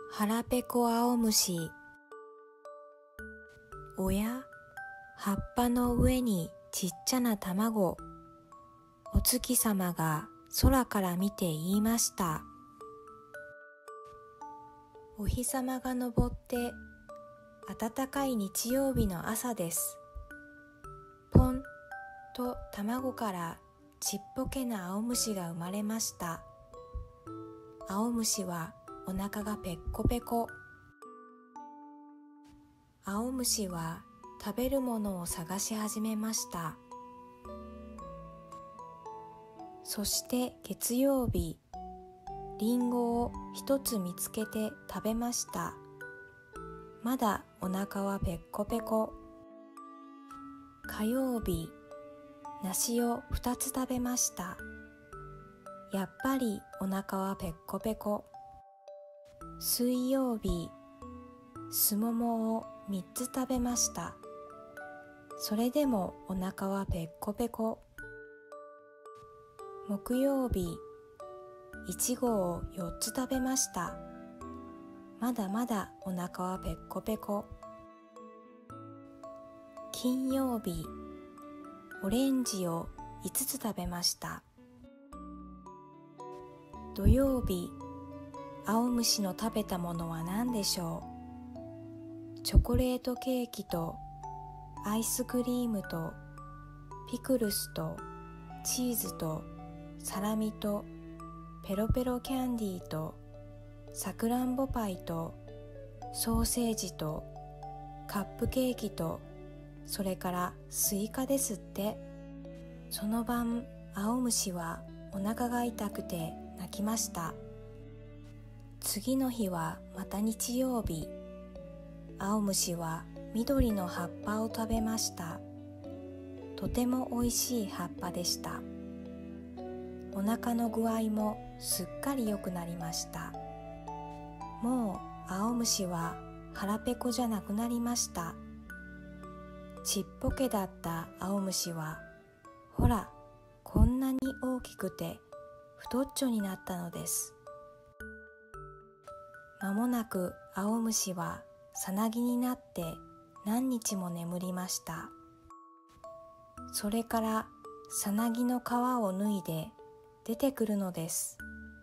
腹ペコ青虫。おや、葉っぱの上にちっちゃな卵。お月様が空から見て言いました。お日様が昇って暖かい日曜日の朝です。ポンと卵からちっぽけな青虫が生まれました。青虫はお腹がペッコペコ。青虫は食べるものを探し始めました。そして月曜日、リンゴを一つ見つけて食べました。まだお腹はペッコペコ。火曜日、梨を2つ食べました。やっぱりお腹はペッコペコ。水曜日、すももを3つ食べました。それでもお腹はペッコペコ。木曜日、いちごを4つ食べました。まだまだお腹はペッコペコ。金曜日、オレンジを5つ食べました。土曜日、青虫の食べたものは何でしょう。チョコレートケーキとアイスクリームとピクルスとチーズとサラミとペロペロキャンディーとさくらんぼパイとソーセージとカップケーキとそれからスイカですって。その晩、青虫はお腹が痛くて泣きました。次の日はまた日曜日。青虫は緑の葉っぱを食べました。とてもおいしい葉っぱでした。お腹の具合もすっかり良くなりました。もう青虫は腹ペコじゃなくなりました。ちっぽけだった青虫は、ほら、こんなに大きくて太っちょになったのです。まもなく青虫はさなぎになって何日も眠りました。それからさなぎの皮を脱いで出てくるのです。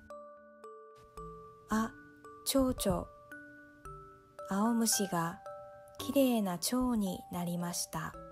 あ、蝶々。青虫がきれいな蝶になりました。